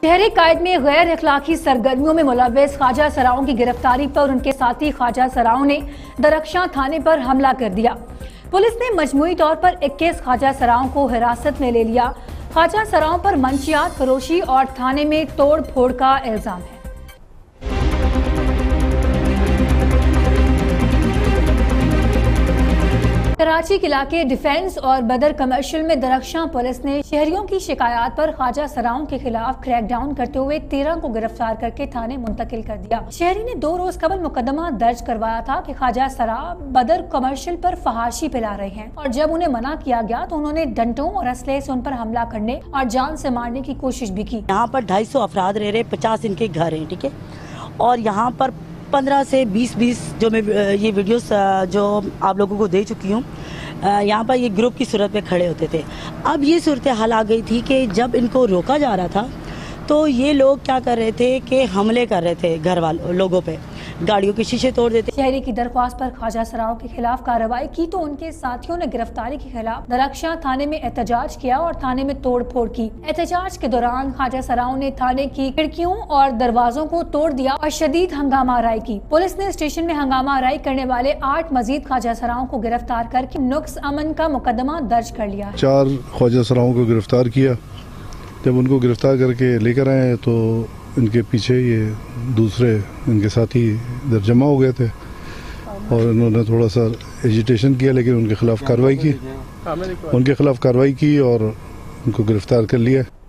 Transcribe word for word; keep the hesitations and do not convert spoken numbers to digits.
शहरी कायद में गैर अखलाकी सरगर्मियों में मुलव्वस ख्वाजा सराओं की गिरफ्तारी पर उनके साथी ख्वाजा सराओं ने दरख्शां थाने पर हमला कर दिया। पुलिस ने मजमूई तौर पर इक्कीस ख्वाजा सराओं को हिरासत में ले लिया। ख्वाजा सराओं पर मंशियात फरोशी और थाने में तोड़ फोड़ का इल्जाम है। कराची के इलाके डिफेंस और बदर कमर्शियल में दरख्शां पुलिस ने शहरियों की शिकायत पर ख्वाजा सराओं के खिलाफ क्रैकडाउन करते हुए तेरह को गिरफ्तार करके थाने मुंतकिल कर दिया। शहरी ने दो रोज कबल मुकदमा दर्ज करवाया था कि ख्वाजा सरा बदर कमर्शियल पर फहाशी फैला रहे हैं और जब उन्हें मना किया गया तो उन्होंने डंडों और असले से उन पर हमला करने और जान से मारने की कोशिश भी की। यहाँ पर ढाई सौ अफराद रह रहे, पचास इनके घर हैं, ठीक है, और यहाँ पर पंद्रह से बीस बीस जो मैं ये वीडियोस जो आप लोगों को दे चुकी हूँ, यहाँ पर ये ग्रुप की सूरत में खड़े होते थे। अब ये सूरत हाल आ गई थी कि जब इनको रोका जा रहा था तो ये लोग क्या कर रहे थे कि हमले कर रहे थे घर वालों लोगों पे, गाड़ियों के शीशे तोड़ देते। शहरी की दरख्वास्त पर ख्वाजा सराओं के खिलाफ कार्रवाई की तो उनके साथियों ने गिरफ्तारी के खिलाफ दरख्शां थाने में एहतजाज किया और थाने में तोड़ फोड़ की। एहतजाज के दौरान ख्वाजा सराओं ने थाने की खिड़कियों और दरवाजों को तोड़ दिया और शदीद हंगामा आराई की। पुलिस ने स्टेशन में हंगामा आराई करने वाले आठ मजीद ख्वाजा सराओं को गिरफ्तार करके नुक्स अमन का मुकदमा दर्ज कर लिया। चार ख्वाजा सराओं को गिरफ्तार किया। जब उनको गिरफ्तार करके लेकर आए तो इनके पीछे ये दूसरे इनके साथी इधर जमा हो गए थे और इन्होंने थोड़ा सा एजिटेशन किया, लेकिन उनके खिलाफ कार्रवाई की उनके खिलाफ कार्रवाई की और उनको गिरफ्तार कर लिया।